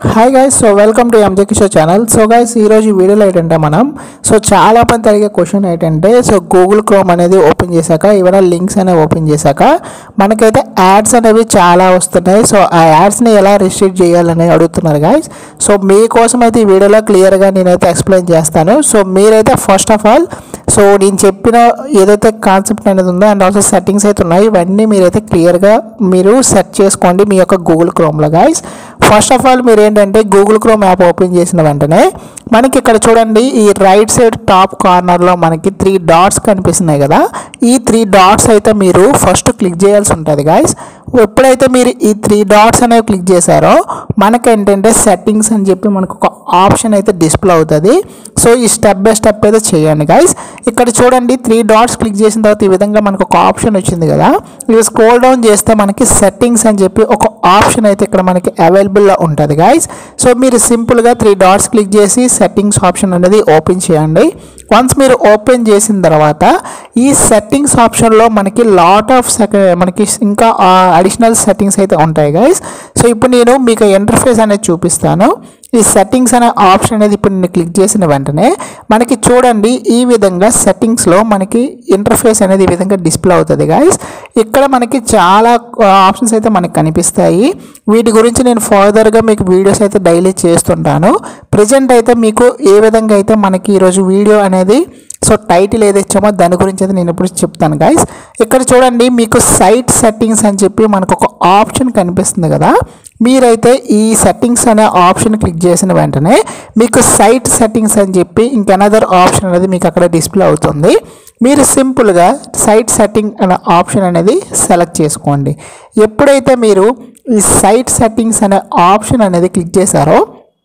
Hi guys, so welcome to MJ Kishore channel. So guys, ఈరోజు వీడియోలో ఏంటంటే మనం చాలా మంది అడిగే క్వశ్చన్ ఏంటంటే గూగుల్ క్రోమ్ అనేది ఓపెన్ చేశాక ఏమైనా లింక్స్ అనేవి ఓపెన్ చేశాక మనకైతే యాడ్స్ అనేవి చాలా వస్తున్నాయి. సో ఆ యాడ్స్ని ఎలా రిస్ట్రిక్ట్ చేయాలని అడుగుతున్నారు గైస్. సో మీకోసం అయితే ఈ వీడియోలో క్లియర్గా నేనైతే ఎక్స్ప్లెయిన్ చేస్తాను. సో మీరైతే ఫస్ట్ ఆఫ్ ఆల్ నేను చెప్పిన ఏదైతే కాన్సెప్ట్ అనేది ఉందో అండ్ ఆల్సో సెట్టింగ్స్ అయితే ఉన్నాయి, ఇవన్నీ మీరైతే క్లియర్గా మీరు సెట్ చేసుకోండి మీ యొక్క గూగుల్ క్రోమ్లో గైస్. ఫస్ట్ ఆఫ్ ఆల్ మీరు ఏంటంటే గూగుల్ క్రోమ్ యాప్ ఓపెన్ చేసిన వెంటనే మనకి ఇక్కడ చూడండి, ఈ రైట్ సైడ్ టాప్ కార్నర్లో మనకి 3 డాట్స్ కనిపిస్తున్నాయి కదా. ఈ 3 డాట్స్ అయితే మీరు ఫస్ట్ క్లిక్ చేయాల్సి ఉంటుంది గైస్. ఎప్పుడైతే మీరు ఈ 3 డాట్స్ అనేవి క్లిక్ చేశారో మనకి ఏంటంటే సెట్టింగ్స్ అని చెప్పి మనకు ఒక ఆప్షన్ అయితే డిస్ప్లే అవుతుంది. సో ఈ స్టెప్ బై స్టెప్ అయితే చేయండి గైస్. ఇక్కడ చూడండి, 3 డాట్స్ క్లిక్ చేసిన తర్వాత ఈ విధంగా మనకు ఒక ఆప్షన్ వచ్చింది కదా. ఇది స్క్రోల్ డౌన్ చేస్తే మనకి సెట్టింగ్స్ అని చెప్పి ఒక ఆప్షన్ అయితే ఇక్కడ మనకి అవైలబుల్లో ఉంటుంది గైస్. సో మీరు సింపుల్గా 3 డాట్స్ క్లిక్ చేసి సెట్టింగ్స్ ఆప్షన్ అనేది ఓపెన్ చేయండి. వన్స్ మీరు ఓపెన్ చేసిన తర్వాత ఈ సెట్టింగ్స్ ఆప్షన్లో మనకి లాట్ ఆఫ్ మనకి ఇంకా అడిషనల్ సెట్టింగ్స్ అయితే ఉంటాయి గైస్. సో ఇప్పుడు నేను మీకు ఇంటర్ఫేస్ అనేది చూపిస్తాను. ఈ సెట్టింగ్స్ అనే ఆప్షన్ అనేది ఇప్పుడు నేను క్లిక్ చేసిన వెంటనే మనకి చూడండి, ఈ విధంగా సెట్టింగ్స్లో మనకి ఇంటర్ఫేస్ అనేది ఈ విధంగా డిస్ప్లే అవుతుంది గైస్. ఇక్కడ మనకి చాలా ఆప్షన్స్ అయితే మనకి కనిపిస్తాయి. వీటి గురించి నేను ఫర్దర్గా మీకు వీడియోస్ అయితే డైలీ చేస్తుంటాను. ప్రజెంట్ అయితే మీకు ఏ విధంగా అయితే మనకి ఈరోజు వీడియో అనేది టైటిల్ ఏది ఇచ్చామో దాని గురించి అయితే నేను ఇప్పుడు చెప్తాను గైస్. ఇక్కడ చూడండి, మీకు సైట్ సెట్టింగ్స్ అని చెప్పి మనకు ఒక ఆప్షన్ కనిపిస్తుంది కదా. మీరైతే ఈ సెట్టింగ్స్ అనే ఆప్షన్ క్లిక్ చేసిన వెంటనే మీకు సైట్ సెట్టింగ్స్ అని చెప్పి ఇంకెనదర్ ఆప్షన్ అనేది మీకు అక్కడ డిస్ప్లే అవుతుంది. మీరు సింపుల్గా సైట్ సెట్టింగ్ అనే ఆప్షన్ అనేది సెలెక్ట్ చేసుకోండి. ఎప్పుడైతే మీరు ఈ సైట్ సెట్టింగ్స్ అనే ఆప్షన్ అనేది క్లిక్ చేశారో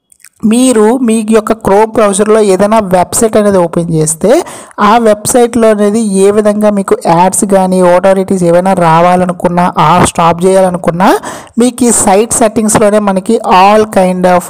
మీరు మీ యొక్క క్రోమ్ బ్రౌజర్లో ఏదైనా వెబ్సైట్ అనేది ఓపెన్ చేస్తే ఆ వెబ్సైట్లో అనేది ఏ విధంగా మీకు యాడ్స్ కానీ ఆటోరిటీస్ ఏమైనా రావాలనుకున్నా స్టాప్ చేయాలనుకున్నా మీకు ఈ సైట్ సెట్టింగ్స్లోనే మనకి all kind of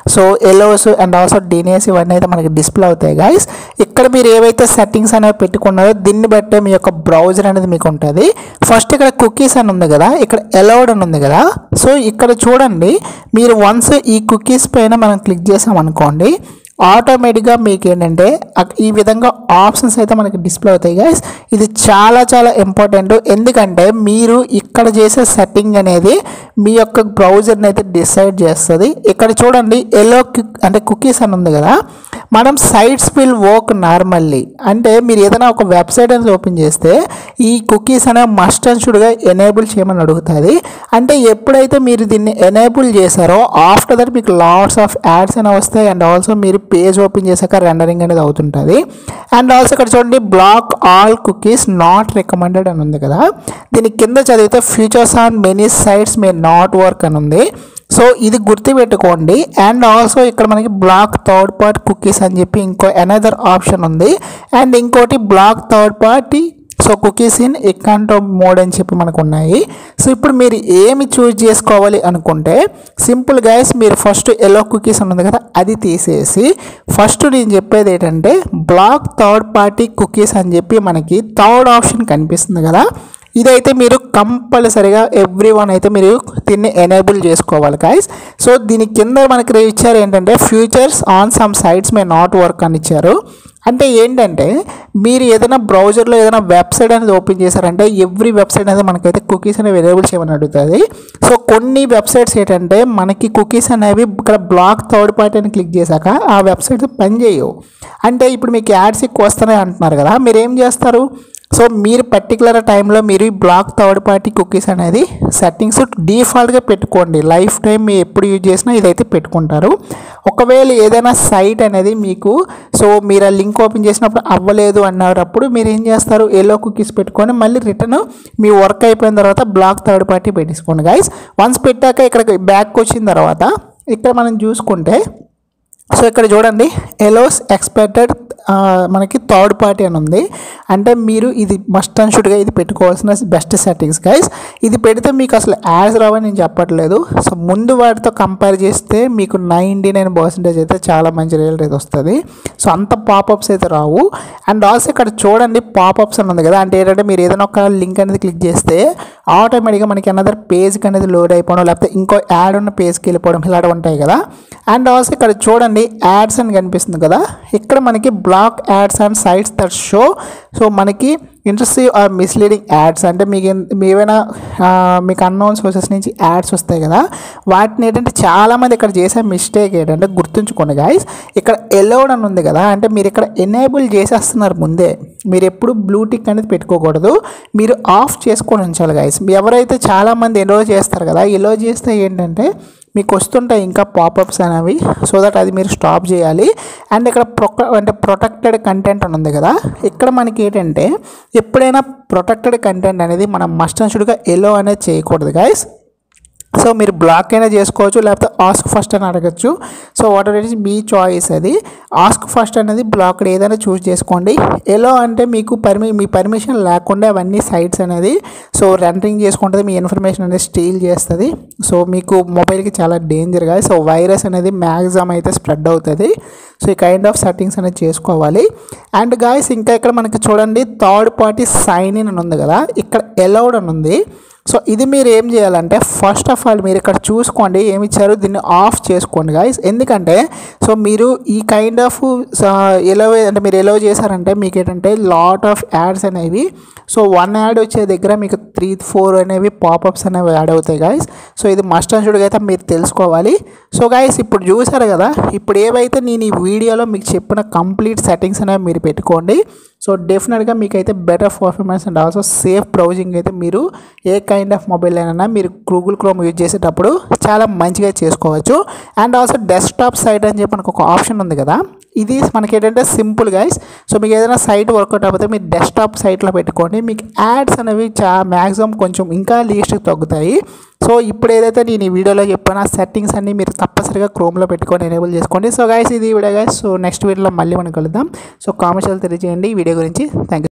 allows and also denies ఇవన్నీ అయితే మనకి డిస్ప్లే అవుతాయి గైస్. ఇక్కడ మీరు ఏవైతే సెట్టింగ్స్ అనేవి పెట్టుకున్నారో దీన్ని బట్టే మీ యొక్క బ్రౌజర్ అనేది మీకు ఉంటుంది. ఫస్ట్ ఇక్కడ కుకీస్ అని ఉంది కదా, ఇక్కడ అలౌడ్ అని ఉంది కదా. సో ఇక్కడ చూడండి, మీరు వన్స్ ఈ కుకీస్ పైన మనం క్లిక్ చేసామనుకోండి, ఆటోమేటిక్గా మీకు ఏంటంటే ఈ విధంగా ఆప్షన్స్ అయితే మనకి డిస్ప్లే అవుతాయి గైస్. ఇది చాలా చాలా ఇంపార్టెంట్, ఎందుకంటే మీరు ఇక్కడ చేసే సెట్టింగ్ అనేది మీ యొక్క బ్రౌజర్ని అయితే డిసైడ్ చేస్తుంది. ఇక్కడ చూడండి, ఎల్లో అంటే కుకీస్ అని ఉంది కదా. మనం సైట్స్ విల్ వర్క్ నార్మల్లీ అంటే మీరు ఏదైనా ఒక వెబ్సైట్ అనేది ఓపెన్ చేస్తే ఈ కుకీస్ అనే మస్ట్ అండ్ షుడ్గా ఎనేబుల్ చేయమని అడుగుతుంది. అంటే ఎప్పుడైతే మీరు దీన్ని ఎనేబుల్ చేశారో ఆఫ్టర్ దట్ మీకు లాట్స్ ఆఫ్ యాడ్స్ అనేవి వస్తాయి అండ్ ఆల్సో మీరు పేజ్ ఓపెన్ చేశాక రెండరింగ్ అనేది అవుతుంటుంది. అండ్ ఆల్సో ఇక్కడ చూడండి, block all cookies not recommended అని ఉంది కదా. దీని కింద చదివితే features on many sites may not work అని ఉంది. సో ఇది గుర్తుపెట్టుకోండి. అండ్ ఆల్సో ఇక్కడ మనకి బ్లాక్ థర్డ్ పార్టీ కుకీస్ అని చెప్పి ఇంకో అనదర్ ఆప్షన్ ఉంది. అండ్ ఇంకోటి block third party cookies in account mode అని చెప్పి మనకు ఉన్నాయి. సో ఇప్పుడు మీరు ఏమి చూస్ చేసుకోవాలి అనుకుంటే సింపుల్ గైస్, మీరు ఫస్ట్ ఎల్లో కుకీస్ ఉన్నది కదా అది తీసేసి ఫస్ట్ నేను చెప్పేది ఏంటంటే బ్లాక్ థర్డ్ పార్టీ కుకీస్ అని చెప్పి మనకి థర్డ్ ఆప్షన్ కనిపిస్తుంది కదా. ఇదైతే మీరు కంపల్సరీగా ఎవ్రీవన్ అయితే మీరు దీన్ని ఎనేబుల్ చేసుకోవాలి గైస్. సో దీని కింద మనకి ఇచ్చారు ఏంటంటే features on some sites may not work అని ఇచ్చారు. అంటే ఏంటంటే మీరు ఏదైనా బ్రౌజర్లో ఏదైనా వెబ్సైట్ అనేది ఓపెన్ చేశారంటే ఎవ్రీ వెబ్సైట్ అనేది మనకైతే కుకీస్ అనేవి ఎనేబుల్ చేయమని అడుగుతుంది. సో కొన్ని వెబ్సైట్స్ ఏంటంటే మనకి కుకీస్ అనేవి ఇక్కడ బ్లాక్ థర్డ్ పార్టీ అని క్లిక్ చేశాక ఆ వెబ్సైట్స్ పనిచేయవు. అంటే ఇప్పుడు మీకు యాడ్స్ ఎక్కువ వస్తున్నాయి అంటున్నారు కదా, మీరు ఏం చేస్తారు? సో మీరు పర్టికులర్ టైంలో మీరు ఈ బ్లాక్ థర్డ్ పార్టీ కుకీస్ అనేది సెట్టింగ్స్ డిఫాల్ట్గా పెట్టుకోండి. లైఫ్ టైం మీరు ఎప్పుడు యూజ్ చేసినా ఇదైతే పెట్టుకుంటారు. ఒకవేళ ఏదైనా సైట్ అనేది మీకు మీరు ఆ లింక్ ఓపెన్ చేసినప్పుడు అవ్వలేదు అన్నప్పుడు మీరు ఏం చేస్తారు? ఎల్లో కుకీస్ పెట్టుకొని మళ్ళీ రిటర్న్ మీ వర్క్ అయిపోయిన తర్వాత బ్లాక్ థర్డ్ పార్టీ పెట్టేసుకోండి గైస్. వన్స్ పెట్టాక ఇక్కడ బ్యాక్ వచ్చిన తర్వాత ఇక్కడ మనం చూసుకుంటే ఇక్కడ చూడండి, ఎలోస్ ఎక్స్పెక్టెడ్ మనకి థర్డ్ పార్టీ అని ఉంది. అంటే మీరు ఇది మస్ట్ అండ్ షుడ్గా ఇది పెట్టుకోవాల్సిన బెస్ట్ సెట్టింగ్స్ గైస్. ఇది పెడితే మీకు అసలు యాడ్స్ రావని నేను చెప్పట్లేదు. సో ముందు వాటితో కంపేర్ చేస్తే మీకు 99% అయితే చాలా మంచి రిజల్ట్ అయితే వస్తుంది. సో అంత పాపప్స్ అయితే రావు. అండ్ ఆల్సో ఇక్కడ చూడండి పాపప్స్ అని ఉంది కదా, అంటే ఏంటంటే మీరు ఏదైనా ఒక లింక్ అనేది క్లిక్ చేస్తే ఆటోమేటిక్గా మనకి అనదర్ పేజ్కి అనేది లోడ్ అయిపోవడం, లేకపోతే ఇంకో యాడ్ ఉన్న పేజ్కి వెళ్ళిపోవడం ఇలాంటివి ఉంటాయి కదా. అండ్ ఆల్సో ఇక్కడ చూడండి యాడ్స్ అని కనిపిస్తుంది కదా, ఇక్కడ మనకి block ads and sites that show. So మనకి ఇంట్రెస్టివ్ ఆర్ మిస్లీడింగ్ యాడ్స్ అంటే మీకు ఏమైనా మీకు అన్నోన్ సోర్సెస్ నుంచి యాడ్స్ వస్తాయి కదా, వాటిని ఏంటంటే చాలామంది ఇక్కడ చేసే మిస్టేక్ ఏంటంటే గుర్తుంచుకోండి గాయస్, ఇక్కడ ఎలౌడ్ అని ఉంది కదా, అంటే మీరు ఇక్కడ ఎనేబుల్ చేసేస్తున్నారు ముందే. మీరు ఎప్పుడు బ్లూ టిక్ అనేది పెట్టుకోకూడదు, మీరు ఆఫ్ చేసుకొని ఉంచాలి గాయస్. ఎవరైతే చాలామంది ఎలో చేస్తారు కదా, ఎలో చేస్తే ఏంటంటే మీకు వస్తుంటాయి ఇంకా పాపప్స్ అనేవి. సో దట్ అది మీరు స్టాప్ చేయాలి. అండ్ ఇక్కడ ప్రొటెక్టెడ్ కంటెంట్ అని ఉంది కదా, ఇక్కడ మనకి ఏంటంటే ఎప్పుడైనా ప్రొటెక్టెడ్ కంటెంట్ అనేది మనం మస్ట్ అండ్ షుడ్గా ఎలో అనేది చేయకూడదు గైస్. సో మీరు బ్లాక్ అయినా చేసుకోవచ్చు, లేకపోతే ఆస్క్ ఫస్ట్ అని అడగచ్చు. So whatever it is మీ చాయిస్. అది ఆస్క్ ఫస్ట్ అనేది బ్లాక్డ్ ఏదైనా చూస్ చేసుకోండి. ఎలో అంటే మీకు మీ పర్మిషన్ లేకుండా అవన్నీ సైట్స్ అనేది సో రెండరింగ్ చేసుకుంటుంది, మీ ఇన్ఫర్మేషన్ అనేది స్టీల్ చేస్తుంది. సో మీకు మొబైల్కి చాలా డేంజర్గా, సో వైరస్ అనేది మ్యాక్సిమం అయితే స్ప్రెడ్ అవుతుంది. సో ఈ కైండ్ ఆఫ్ సెట్టింగ్స్ అనేది చేసుకోవాలి. అండ్ గాయస్ ఇంకా ఇక్కడ మనకి చూడండి థర్డ్ పార్టీ సైన్ ఇన్ అని ఉంది కదా, ఇక్కడ ఎలౌడ్ అని ఉంది. సో ఇది మీరు ఏం చేయాలంటే ఫస్ట్ ఆఫ్ ఆల్ మీరు ఇక్కడ చూసుకోండి ఏమి ఇచ్చారు, దీన్ని ఆఫ్ చేసుకోండి గాయస్. ఎందుకంటే సో మీరు ఈ కైండ్ ఆఫ్ ఎలో అంటే మీరు ఎలో చేశారంటే మీకు ఏంటంటే లాట్ ఆఫ్ యాడ్స్ అనేవి, సో 1 యాడ్ వచ్చే దగ్గర మీకు 3-4 అనేవి పాపప్స్ అనేవి యాడ్ అవుతాయి గాయస్. సో ఇది మస్ట్ అండ్ షుడ్గా అయితే మీరు తెలుసుకోవాలి. సో గాయస్ ఇప్పుడు చూసారు కదా, ఇప్పుడు ఏవైతే నేను ఈ వీడియోలో మీకు చెప్పిన కంప్లీట్ సెట్టింగ్స్ అనేవి మీరు పెట్టుకోండి. సో డెఫినెట్గా మీకైతే better performance and also safe browsing అయితే మీరు ఏ కైండ్ ఆఫ్ మొబైల్ అయినా మీరు గూగుల్ క్రోమ్ యూజ్ చేసేటప్పుడు చాలా మంచిగా చేసుకోవచ్చు. అండ్ ఆల్సో డెస్క్టాప్ సైట్ అని చెప్పి మనకు ఒక ఆప్షన్ ఉంది కదా, ఇది మనకి ఏంటంటే సింపుల్ గైస్. సో మీకు ఏదైనా సైట్ వర్కౌట్ అయిపోతే మీరు డెస్క్టాప్ సైట్లో పెట్టుకోండి, మీకు యాడ్స్ అనేవి మ్యాక్సిమం కొంచెం ఇంకా లీస్ట్కి తగ్గుతాయి. సో ఇప్పుడు ఏదైతే నేను ఈ వీడియోలో చెప్పిన సెట్టింగ్స్ అన్ని మీరు తప్పనిసరిగా క్రోమ్లో పెట్టుకొని ఎనేబుల్ చేసుకోండి. సో గైస్ ఇది వీడియో గైస్. సో నెక్స్ట్ వీడియోలో మళ్ళీ మనం కలుద్దాం. సో కామెంట్స్ తెలియజేయండి ఈ వీడియో గురించి. Thank you.